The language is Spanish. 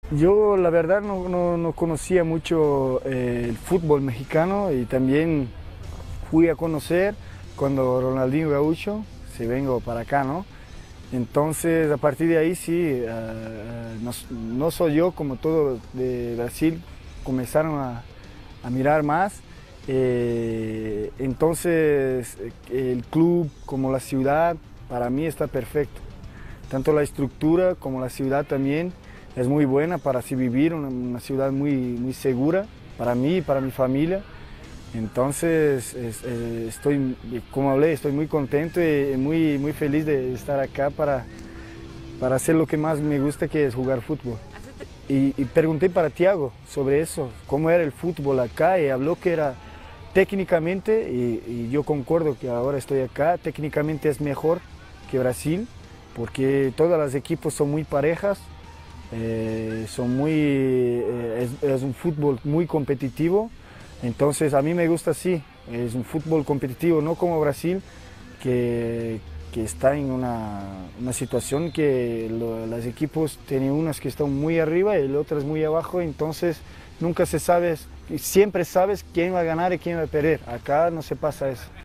Yo la verdad no conocía mucho el fútbol mexicano y también fui a conocer cuando Ronaldinho Gaúcho se vengo para acá, ¿no? Entonces a partir de ahí sí, no soy yo como todo de Brasil, comenzaron a mirar más. Entonces el club como la ciudad para mí está perfecto. Tanto la estructura como la ciudad también es muy buena para así vivir, una ciudad muy segura para mí y para mi familia. Entonces, estoy, como hablé, estoy muy contento y muy feliz de estar acá para hacer lo que más me gusta, que es jugar fútbol. Y pregunté para Thiago sobre eso, cómo era el fútbol acá, y habló que era técnicamente, y yo concuerdo que ahora estoy acá, técnicamente es mejor que Brasil, porque todos los equipos son muy parejas, es un fútbol muy competitivo, entonces a mí me gusta así, es un fútbol competitivo, no como Brasil, que, que está en una situación que los equipos tienen unas que están muy arriba y otras muy abajo, entonces nunca se sabe, siempre sabes quién va a ganar y quién va a perder, acá no se pasa eso.